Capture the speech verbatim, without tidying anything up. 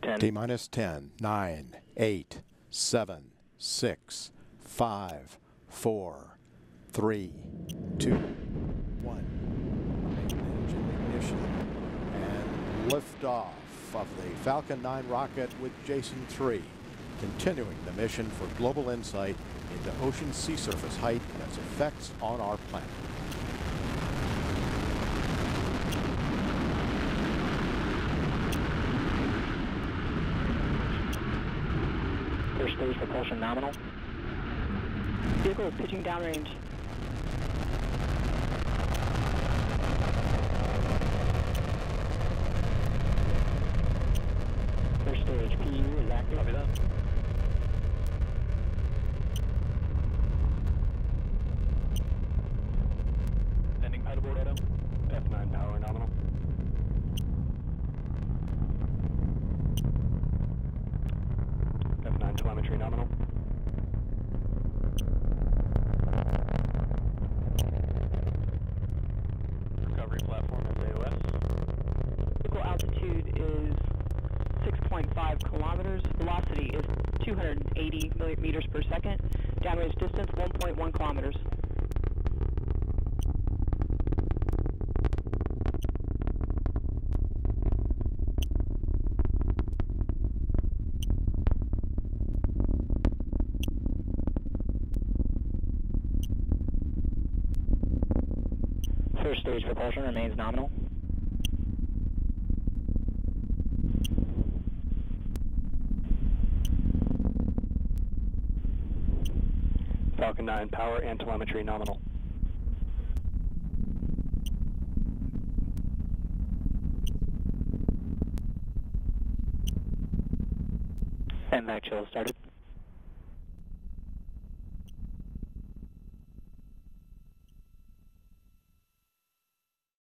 ten. T minus ten, nine, eight, seven, six, five, four, three, two, one. Engine ignition and liftoff of the Falcon nine rocket with Jason three, continuing the mission for global insight into ocean sea surface height and its effects on our planet. First stage propulsion nominal. Vehicle pitching downrange. First stage P U is active. Copy that. Ending pedal board auto. F nine power nominal. F nine telemetry nominal. Recovery platform is A O S. Vehicle altitude is six point five kilometers. Velocity is two hundred eighty meters per second. Downrange distance one point one kilometers. First stage propulsion remains nominal. Falcon nine power and telemetry nominal. And back chill started.